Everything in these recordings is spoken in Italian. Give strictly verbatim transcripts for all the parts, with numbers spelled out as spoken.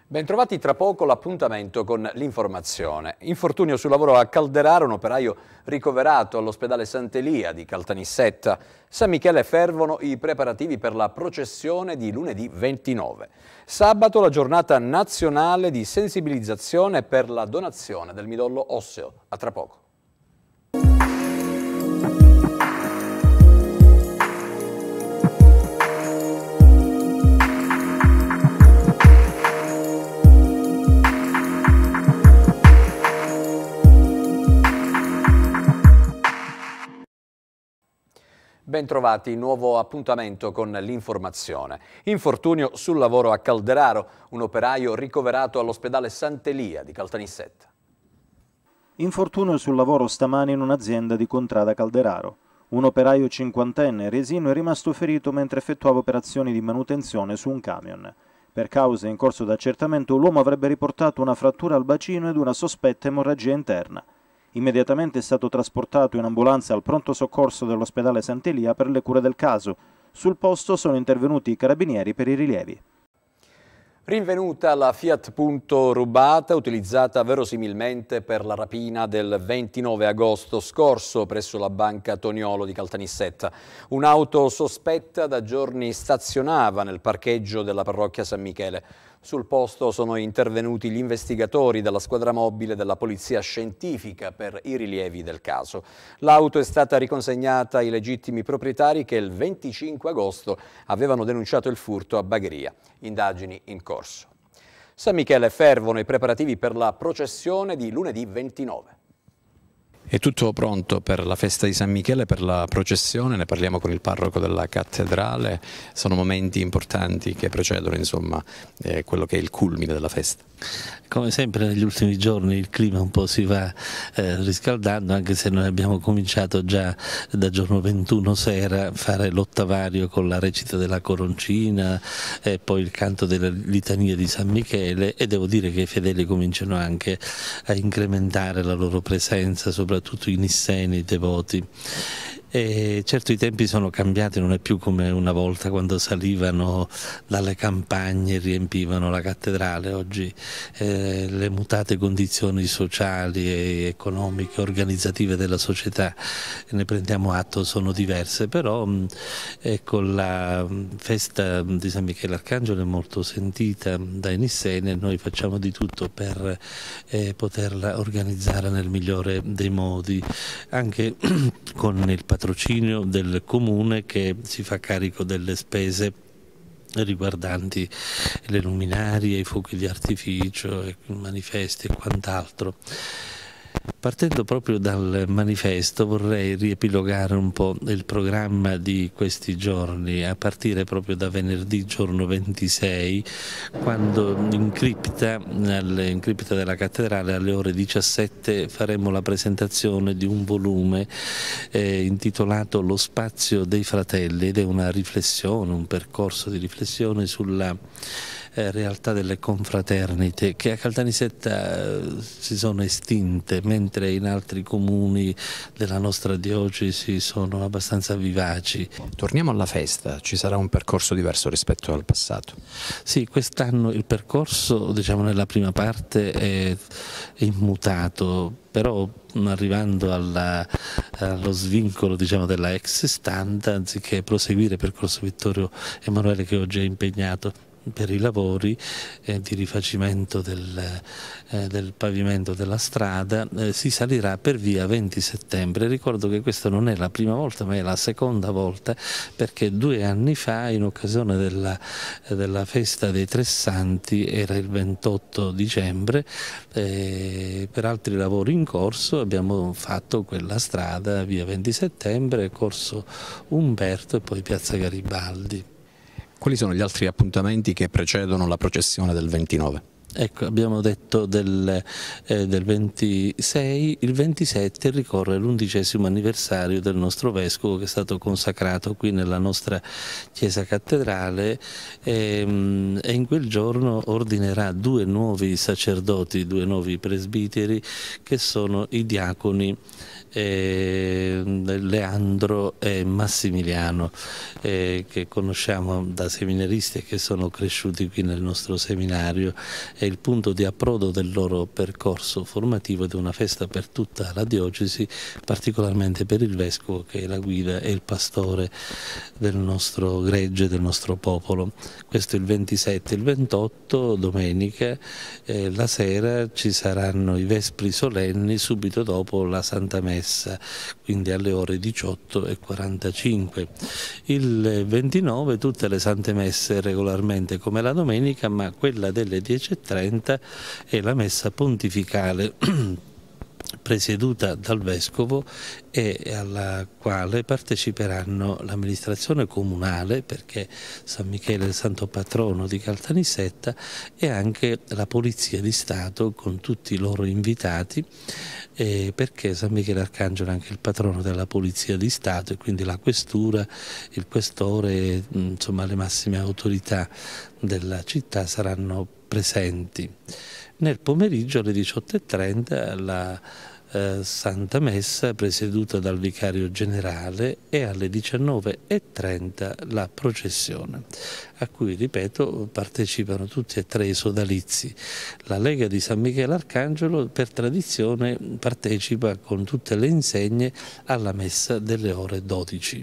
Bentrovati, tra poco l'appuntamento con l'informazione. Infortunio sul lavoro a Calderaro, un operaio ricoverato all'ospedale Sant'Elia di Caltanissetta. San Michele fervono i preparativi per la processione di lunedì ventinove. Sabato la giornata nazionale di sensibilizzazione per la donazione del midollo osseo. A tra poco. Bentrovati, nuovo appuntamento con l'informazione. Infortunio sul lavoro a Calderaro, un operaio ricoverato all'ospedale Sant'Elia di Caltanissetta. Infortunio sul lavoro stamani in un'azienda di Contrada Calderaro. Un operaio cinquantenne resino è rimasto ferito mentre effettuava operazioni di manutenzione su un camion. Per cause in corso d'accertamento l'uomo avrebbe riportato una frattura al bacino ed una sospetta emorragia interna. Immediatamente è stato trasportato in ambulanza al pronto soccorso dell'ospedale Sant'Elia per le cure del caso. Sul posto sono intervenuti i carabinieri per i rilievi. Rinvenuta la Fiat Punto rubata, utilizzata verosimilmente per la rapina del ventinove agosto scorso presso la banca Toniolo di Caltanissetta. Un'auto sospetta da giorni stazionava nel parcheggio della parrocchia San Michele. Sul posto sono intervenuti gli investigatori della squadra mobile della polizia scientifica per i rilievi del caso. L'auto è stata riconsegnata ai legittimi proprietari che il venticinque agosto avevano denunciato il furto a Bagheria. Indagini in corso. San Michele fervono i preparativi per la processione di lunedì ventinove. È tutto pronto per la festa di San Michele, per la processione, ne parliamo con il parroco della cattedrale, sono momenti importanti che precedono insomma eh, quello che è il culmine della festa. Come sempre negli ultimi giorni il clima un po' si va eh, riscaldando, anche se noi abbiamo cominciato già da giorno ventuno sera a fare l'ottavario con la recita della coroncina e poi il canto delle litanie di San Michele, e devo dire che i fedeli cominciano anche a incrementare la loro presenza, soprattutto i nisseni, i devoti. E certo i tempi sono cambiati, non è più come una volta quando salivano dalle campagne e riempivano la cattedrale. Oggi eh, le mutate condizioni sociali e economiche, organizzative della società, ne prendiamo atto, sono diverse, però mh, ecco, la festa di San Michele Arcangelo è molto sentita dai nisseni e noi facciamo di tutto per eh, poterla organizzare nel migliore dei modi, anche con il patrocinio del comune che si fa carico delle spese riguardanti le luminarie, i fuochi di artificio, i manifesti e quant'altro. Partendo proprio dal manifesto vorrei riepilogare un po' il programma di questi giorni, a partire proprio da venerdì giorno ventisei, quando in cripta, in cripta della cattedrale alle ore diciassette faremo la presentazione di un volume eh, intitolato Lo spazio dei fratelli, ed è una riflessione, un percorso di riflessione sulla Eh, realtà delle confraternite che a Caltanissetta eh, si sono estinte, mentre in altri comuni della nostra diocesi sono abbastanza vivaci. Torniamo alla festa, ci sarà un percorso diverso rispetto al passato? Sì, quest'anno il percorso, diciamo, nella prima parte è, è immutato, però arrivando alla, allo svincolo, diciamo, della ex standa, anziché proseguire il percorso Vittorio Emanuele che oggi è impegnato per i lavori eh, di rifacimento del, eh, del pavimento della strada, eh, si salirà per via venti settembre. Ricordo che questa non è la prima volta ma è la seconda volta, perché due anni fa in occasione della, della festa dei Tre Santi era il ventotto dicembre, eh, per altri lavori in corso abbiamo fatto quella strada via venti settembre, corso Umberto e poi piazza Garibaldi. Quali sono gli altri appuntamenti che precedono la processione del ventinove? Ecco, abbiamo detto del, eh, del ventisei, il ventisette ricorre l'undicesimo anniversario del nostro vescovo che è stato consacrato qui nella nostra chiesa cattedrale e, e in quel giorno ordinerà due nuovi sacerdoti, due nuovi presbiteri che sono i diaconi Eh, Leandro e Massimiliano, eh, che conosciamo da seminaristi e che sono cresciuti qui nel nostro seminario. È il punto di approdo del loro percorso formativo ed è una festa per tutta la diocesi, particolarmente per il vescovo che è la guida e il pastore del nostro gregge, del nostro popolo. Questo è il ventisette. Il ventotto, domenica, eh, la sera ci saranno i vespri solenni subito dopo la Santa Messa, quindi alle ore diciotto e quarantacinque. Il ventinove tutte le Sante Messe regolarmente come la domenica, ma quella delle dieci e trenta è la messa pontificale presieduta dal Vescovo e alla quale parteciperanno l'amministrazione comunale, perché San Michele è il santo patrono di Caltanissetta, e anche la Polizia di Stato con tutti i loro invitati, eh, perché San Michele Arcangelo è anche il patrono della Polizia di Stato e quindi la questura, il questore, insomma le massime autorità della città saranno presenti. Nel pomeriggio alle diciotto e trenta la eh, Santa Messa presieduta dal Vicario Generale e alle diciannove e trenta la processione, a cui, ripeto, partecipano tutti e tre i sodalizi. La Lega di San Michele Arcangelo per tradizione partecipa con tutte le insegne alla Messa delle ore dodici.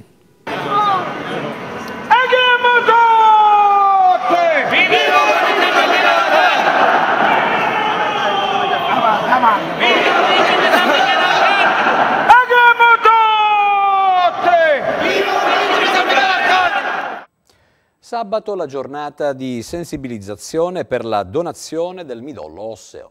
Sabato la giornata di sensibilizzazione per la donazione del midollo osseo.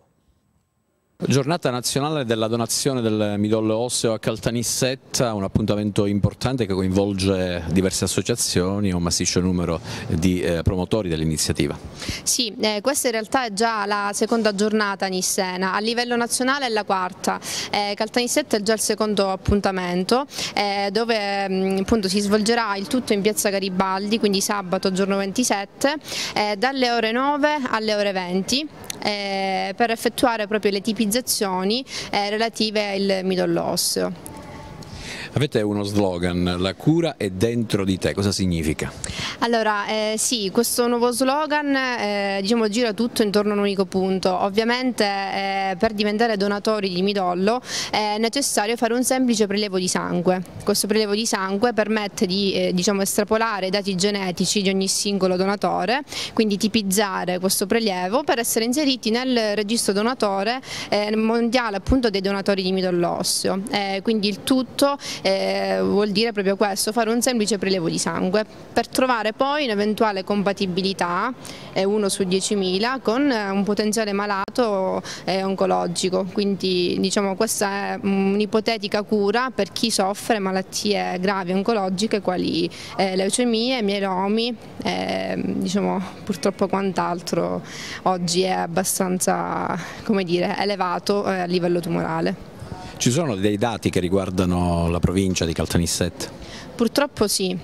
Giornata nazionale della donazione del midollo osseo a Caltanissetta, un appuntamento importante che coinvolge diverse associazioni e un massiccio numero di eh, promotori dell'iniziativa. Sì, eh, questa in realtà è già la seconda giornata nissena, a livello nazionale è la quarta. Eh, Caltanissetta è già il secondo appuntamento, eh, dove mh, appunto si svolgerà il tutto in piazza Garibaldi, quindi sabato giorno ventisette, eh, dalle ore nove alle ore venti. Eh, per effettuare proprio le tipizzazioni eh, relative al midollo osseo. Avete uno slogan, la cura è dentro di te, cosa significa? Allora eh, sì, questo nuovo slogan eh, diciamo, gira tutto intorno a un unico punto. Ovviamente eh, per diventare donatori di midollo è necessario fare un semplice prelievo di sangue. Questo prelievo di sangue permette di eh, diciamo, estrapolare i dati genetici di ogni singolo donatore, quindi tipizzare questo prelievo per essere inseriti nel registro donatore eh, mondiale appunto dei donatori di midollo osseo. Eh, quindi il tutto Eh, vuol dire proprio questo, fare un semplice prelievo di sangue per trovare poi un'eventuale compatibilità, eh, uno su diecimila, con eh, un potenziale malato eh, oncologico. Quindi diciamo questa è un'ipotetica cura per chi soffre malattie gravi oncologiche quali eh, leucemie, mielomi, eh, diciamo purtroppo quant'altro oggi è abbastanza, come dire, elevato eh, a livello tumorale. Ci sono dei dati che riguardano la provincia di Caltanissetta? Purtroppo sì,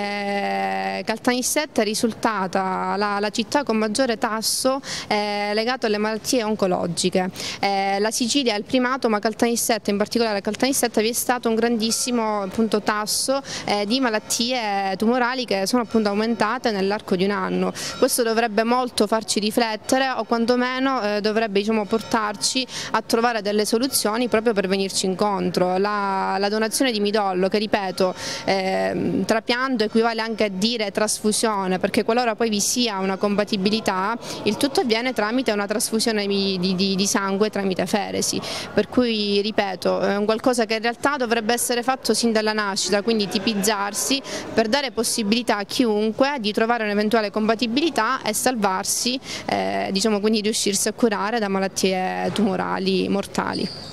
eh, Caltanissetta è risultata la, la città con maggiore tasso eh, legato alle malattie oncologiche. Eh, la Sicilia è il primato, ma Caltanissetta, in particolare a Caltanissetta, vi è stato un grandissimo appunto, tasso eh, di malattie tumorali che sono appunto aumentate nell'arco di un anno. Questo dovrebbe molto farci riflettere o quantomeno eh, dovrebbe diciamo, portarci a trovare delle soluzioni proprio per venirci incontro. La, la donazione di midollo, che ripeto, eh, trapianto equivale anche a dire trasfusione, perché qualora poi vi sia una compatibilità il tutto avviene tramite una trasfusione di, di, di sangue tramite feresi, per cui ripeto è un qualcosa che in realtà dovrebbe essere fatto sin dalla nascita, quindi tipizzarsi per dare possibilità a chiunque di trovare un'eventuale compatibilità e salvarsi, eh, diciamo quindi riuscirsi a curare da malattie tumorali mortali.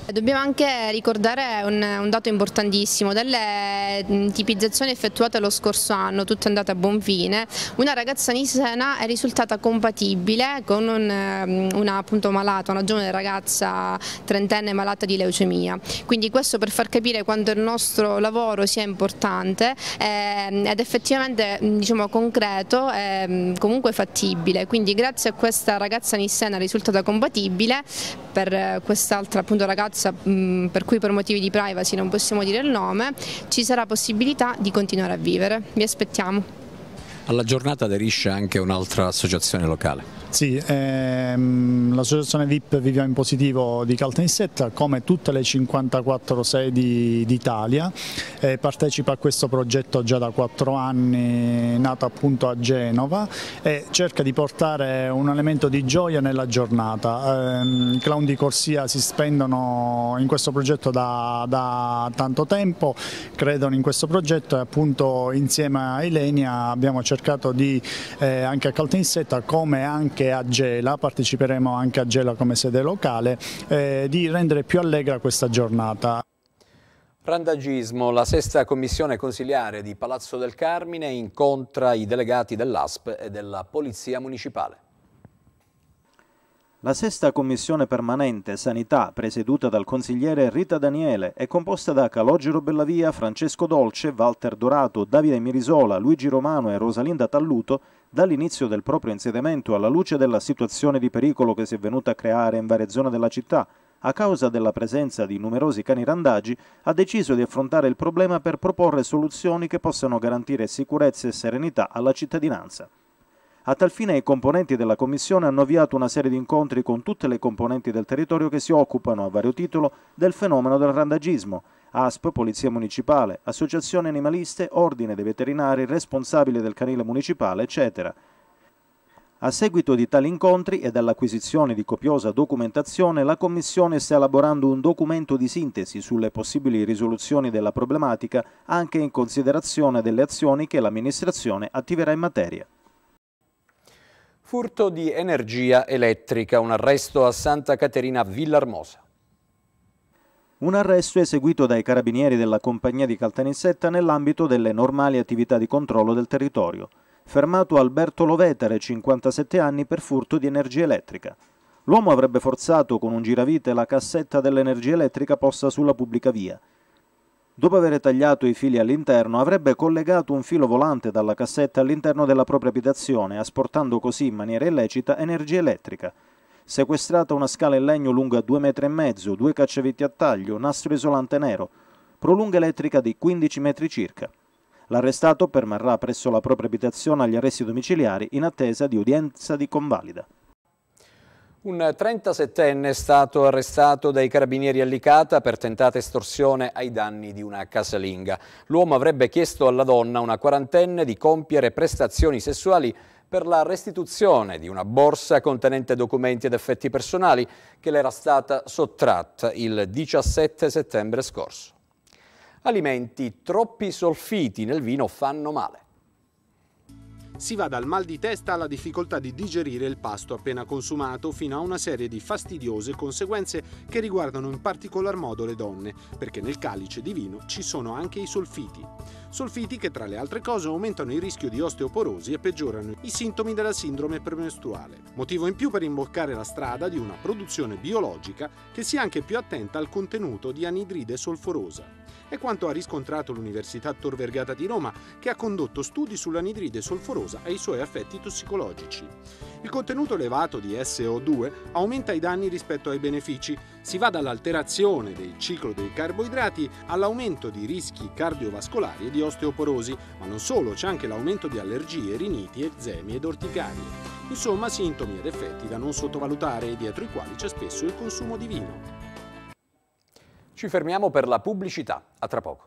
Dobbiamo anche ricordare un, un dato importantissimo: delle tipizzazioni effettuate lo scorso anno, tutte andate a buon fine, una ragazza nissena è risultata compatibile con un, una appunto malata, una giovane ragazza trentenne malata di leucemia. Quindi questo per far capire quanto il nostro lavoro sia importante eh, ed effettivamente diciamo concreto e comunque fattibile. Quindi grazie a questa ragazza nissena risultata compatibile, per quest'altra appunto ragazza per cui per motivi di privacy non possiamo dire il nome, ci sarà possibilità di continuare a vivere. Vi aspettiamo. Alla giornata aderisce anche un'altra associazione locale. Sì, ehm, l'associazione V I P Viviamo in Positivo di Caltanissetta, come tutte le cinquantaquattro sedi d'Italia, eh, partecipa a questo progetto già da quattro anni, nato appunto a Genova, e cerca di portare un elemento di gioia nella giornata. Eh, I clown di corsia si spendono in questo progetto da, da tanto tempo, credono in questo progetto e appunto insieme a Ilenia abbiamo cercato di, eh, anche a Caltanissetta come anche a Gela, parteciperemo anche a Gela come sede locale, eh, di rendere più allegra questa giornata. Randagismo, la sesta commissione consiliare di Palazzo del Carmine incontra i delegati dell'A S P e della Polizia Municipale. La sesta commissione permanente Sanità, presieduta dal consigliere Rita Daniele, è composta da Calogero Bellavia, Francesco Dolce, Walter Dorato, Davide Mirisola, Luigi Romano e Rosalinda Talluto. Dall'inizio del proprio insediamento, alla luce della situazione di pericolo che si è venuta a creare in varie zone della città, a causa della presenza di numerosi cani randagi, ha deciso di affrontare il problema per proporre soluzioni che possano garantire sicurezza e serenità alla cittadinanza. A tal fine i componenti della Commissione hanno avviato una serie di incontri con tutte le componenti del territorio che si occupano, a vario titolo, del fenomeno del randagismo: A S P, Polizia Municipale, Associazioni Animaliste, Ordine dei Veterinari, Responsabile del Canile Municipale, eccetera. A seguito di tali incontri e dall'acquisizione di copiosa documentazione, la Commissione sta elaborando un documento di sintesi sulle possibili risoluzioni della problematica, anche in considerazione delle azioni che l'amministrazione attiverà in materia. Furto di energia elettrica, un arresto a Santa Caterina Villarmosa. Un arresto eseguito dai carabinieri della compagnia di Caltanissetta nell'ambito delle normali attività di controllo del territorio. Fermato Alberto Lovetere, cinquantasette anni, per furto di energia elettrica. L'uomo avrebbe forzato con un giravite la cassetta dell'energia elettrica posta sulla pubblica via. Dopo aver tagliato i fili all'interno, avrebbe collegato un filo volante dalla cassetta all'interno della propria abitazione, asportando così in maniera illecita energia elettrica. Sequestrata una scala in legno lunga due metri e mezzo, due cacciaviti a taglio, nastro isolante nero, prolunga elettrica di quindici metri circa. L'arrestato permarrà presso la propria abitazione agli arresti domiciliari in attesa di udienza di convalida. Un trentasettenne è stato arrestato dai carabinieri a Licata per tentata estorsione ai danni di una casalinga. L'uomo avrebbe chiesto alla donna, una quarantenne, di compiere prestazioni sessuali per la restituzione di una borsa contenente documenti ed effetti personali che le era stata sottratta il diciassette settembre scorso. Alimenti: troppi solfiti nel vino fanno male. Si va dal mal di testa alla difficoltà di digerire il pasto appena consumato, fino a una serie di fastidiose conseguenze che riguardano in particolar modo le donne, perché nel calice di vino ci sono anche i solfiti. Solfiti che, tra le altre cose, aumentano il rischio di osteoporosi e peggiorano i sintomi della sindrome premestruale. Motivo in più per imboccare la strada di una produzione biologica che sia anche più attenta al contenuto di anidride solforosa. È quanto ha riscontrato l'Università Tor Vergata di Roma, che ha condotto studi sull'anidride solforosa e i suoi effetti tossicologici. Il contenuto elevato di S O due aumenta i danni rispetto ai benefici. Si va dall'alterazione del ciclo dei carboidrati all'aumento di rischi cardiovascolari e di osteoporosi, ma non solo, c'è anche l'aumento di allergie, riniti, eczemi ed orticarie. Insomma, sintomi ed effetti da non sottovalutare, dietro i quali c'è spesso il consumo di vino. Ci fermiamo per la pubblicità. A tra poco.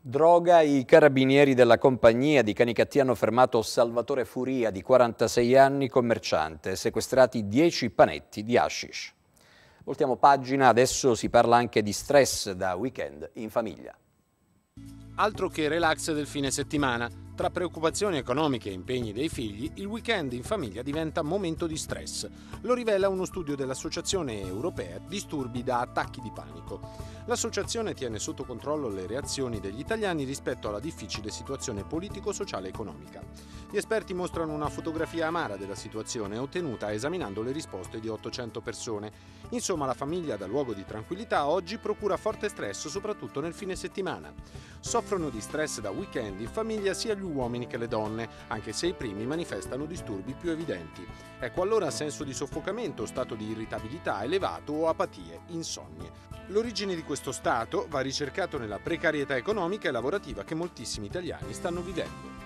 Droga, i carabinieri della compagnia di Canicattì hanno fermato Salvatore Furia, di quarantasei anni, commerciante, sequestrati dieci panetti di hashish. Voltiamo pagina, adesso si parla anche di stress da weekend in famiglia. Altro che relax del fine settimana. Tra preoccupazioni economiche e impegni dei figli, il weekend in famiglia diventa momento di stress. Lo rivela uno studio dell'Associazione Europea Disturbi da Attacchi di Panico. L'associazione tiene sotto controllo le reazioni degli italiani rispetto alla difficile situazione politico-sociale e economica. Gli esperti mostrano una fotografia amara della situazione ottenuta esaminando le risposte di ottocento persone. Insomma, la famiglia da luogo di tranquillità oggi procura forte stress, soprattutto nel fine settimana. Soffrono di stress da weekend in famiglia sia gli uomini che le donne, anche se i primi manifestano disturbi più evidenti. Ecco allora senso di soffocamento, stato di irritabilità elevato o apatie, insonnie. L'origine di questo stato va ricercato nella precarietà economica e lavorativa che moltissimi italiani stanno vivendo.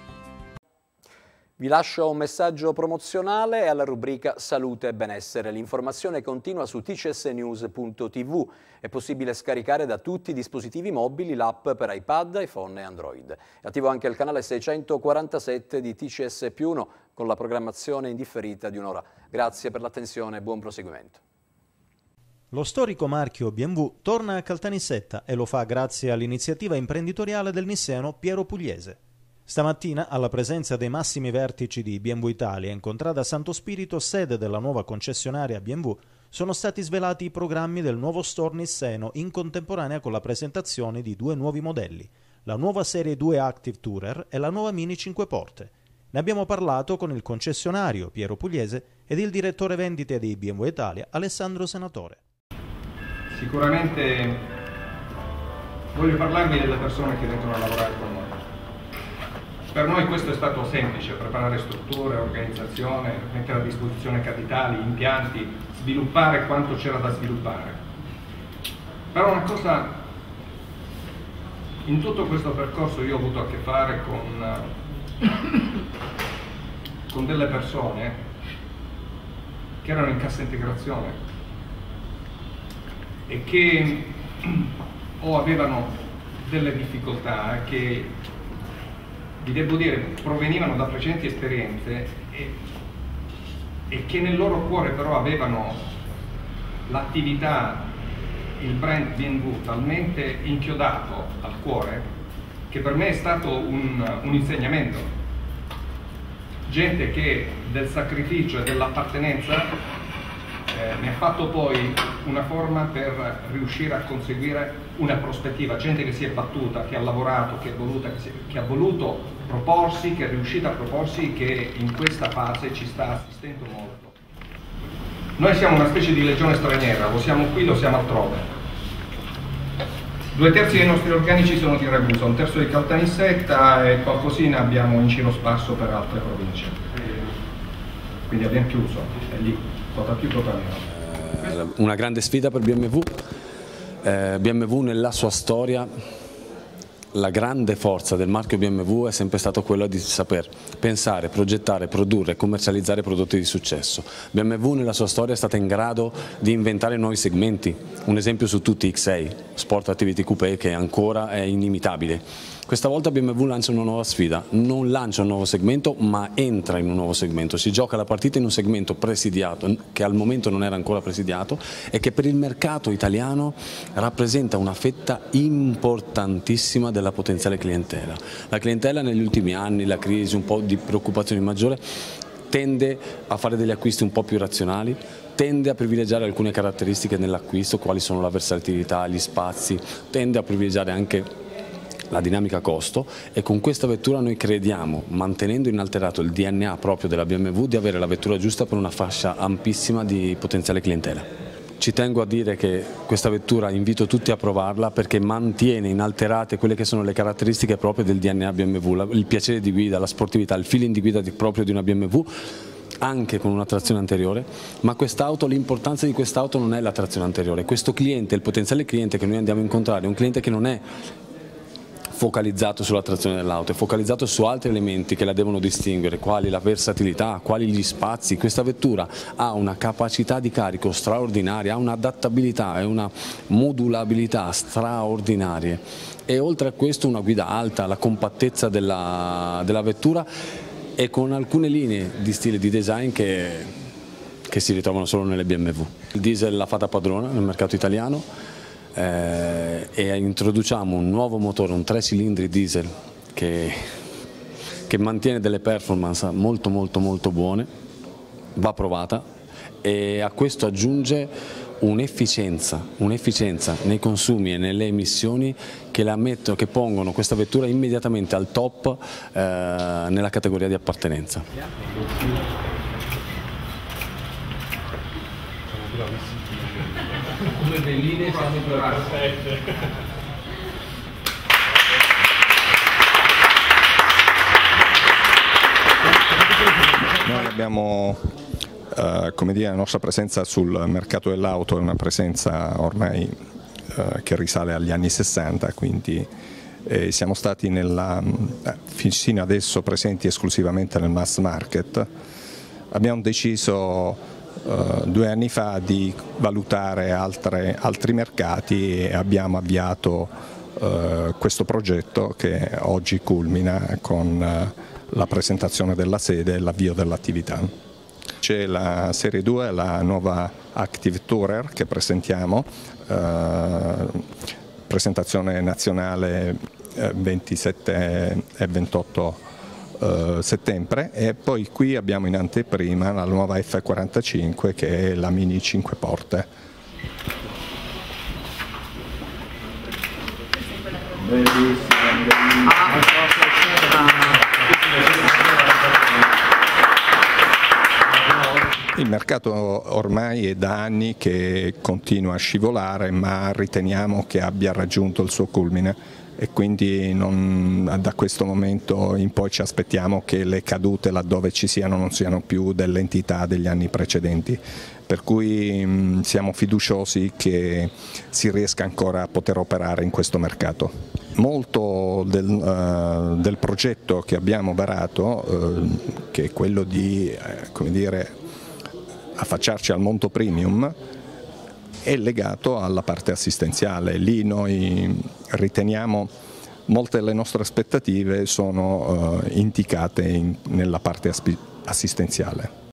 Vi lascio un messaggio promozionale e alla rubrica Salute e Benessere. L'informazione continua su t c s news punto t v. È possibile scaricare da tutti i dispositivi mobili l'app per iPad, iPhone e Android. È attivo anche il canale seicentoquarantasette di T C S più uno con la programmazione indifferita di un'ora. Grazie per l'attenzione e buon proseguimento. Lo storico marchio B M W torna a Caltanissetta e lo fa grazie all'iniziativa imprenditoriale del nisseno Piero Pugliese. Stamattina, alla presenza dei massimi vertici di B M W Italia in contrada Santo Spirito, sede della nuova concessionaria B M W, sono stati svelati i programmi del nuovo store nisseno in contemporanea con la presentazione di due nuovi modelli, la nuova serie due Active Tourer e la nuova Mini cinque porte. Ne abbiamo parlato con il concessionario Piero Pugliese ed il direttore vendite di B M W Italia Alessandro Senatore. Sicuramente voglio parlarvi delle persone che vengono a lavorare con noi. Per noi questo è stato semplice, preparare strutture, organizzazione, mettere a disposizione capitali, impianti, sviluppare quanto c'era da sviluppare. Però una cosa, in tutto questo percorso io ho avuto a che fare con, con delle persone che erano in cassa integrazione e che o avevano delle difficoltà che, vi devo dire, provenivano da precedenti esperienze e, e che nel loro cuore però avevano l'attività, il brand B M W talmente inchiodato al cuore che per me è stato un, un insegnamento. Gente che del sacrificio e dell'appartenenza Eh, ne ha fatto poi una forma per riuscire a conseguire una prospettiva, gente che si è battuta, che ha lavorato, che, è voluta, che, si, che ha voluto proporsi, che è riuscita a proporsi, che in questa fase ci sta assistendo molto. Noi siamo una specie di legione straniera, lo siamo qui, lo siamo altrove. Due terzi dei nostri organici sono di Ragusa, un terzo di Caltanissetta e qualcosina abbiamo in giro sparso per altre province. Quindi abbiamo chiuso, è lì. Eh, una grande sfida per B M W. eh, B M W nella sua storia, la grande forza del marchio B M W è sempre stata quella di saper pensare, progettare, produrre e commercializzare prodotti di successo. B M W nella sua storia è stata in grado di inventare nuovi segmenti, un esempio su tutti X sei, Sport Activity Coupé, che ancora è inimitabile. Questa volta B M W lancia una nuova sfida, non lancia un nuovo segmento ma entra in un nuovo segmento, si gioca la partita in un segmento presidiato, che al momento non era ancora presidiato e che per il mercato italiano rappresenta una fetta importantissima della potenziale clientela. La clientela negli ultimi anni, la crisi, un po' di preoccupazione maggiore, tende a fare degli acquisti un po' più razionali, tende a privilegiare alcune caratteristiche nell'acquisto, quali sono la versatilità, gli spazi, tende a privilegiare anche la dinamica costo e con questa vettura noi crediamo, mantenendo inalterato il D N A proprio della B M W, di avere la vettura giusta per una fascia ampissima di potenziale clientela. Ci tengo a dire che questa vettura invito tutti a provarla perché mantiene inalterate quelle che sono le caratteristiche proprie del D N A B M W, il piacere di guida, la sportività, il feeling di guida proprio di una B M W, anche con una trazione anteriore, ma quest'auto, l'importanza di quest'auto non è la trazione anteriore. Questo cliente, il potenziale cliente che noi andiamo a incontrare, è un cliente che non è focalizzato sulla trazione dell'auto, è focalizzato su altri elementi che la devono distinguere, quali la versatilità, quali gli spazi. Questa vettura ha una capacità di carico straordinaria, ha un'adattabilità e una modulabilità straordinarie e oltre a questo una guida alta, la compattezza della, della vettura e con alcune linee di stile di design che, che si ritrovano solo nelle B M W. Il diesel l'ha fatta padrona nel mercato italiano eh, e introduciamo un nuovo motore, un tre cilindri diesel che, che mantiene delle performance molto molto molto buone, va provata e a questo aggiunge un'efficienza, un'efficienza nei consumi e nelle emissioni che, la metto, che pongono questa vettura immediatamente al top eh, nella categoria di appartenenza. Come veline siamo Noi abbiamo Uh, come dire, la nostra presenza sul mercato dell'auto è una presenza ormai uh, che risale agli anni sessanta, quindi eh, siamo stati nella, eh, fino adesso presenti esclusivamente nel mass market. Abbiamo deciso uh, due anni fa di valutare altre, altri mercati e abbiamo avviato uh, questo progetto che oggi culmina con uh, la presentazione della sede e l'avvio dell'attività. C'è la serie due, la nuova Active Tourer che presentiamo, eh, presentazione nazionale eh, ventisette e ventotto eh, settembre e poi qui abbiamo in anteprima la nuova F quarantacinque che è la Mini cinque porte. Il mercato ormai è da anni che continua a scivolare, ma riteniamo che abbia raggiunto il suo culmine e quindi non, da questo momento in poi ci aspettiamo che le cadute laddove ci siano non siano più dell'entità degli anni precedenti, per cui mh, siamo fiduciosi che si riesca ancora a poter operare in questo mercato. Molto del, uh, del progetto che abbiamo varato, uh, che è quello di uh, come dire, affacciarci al mondo premium, è legato alla parte assistenziale. Lì noi riteniamo molte delle nostre aspettative sono uh, indicate in, nella parte assistenziale.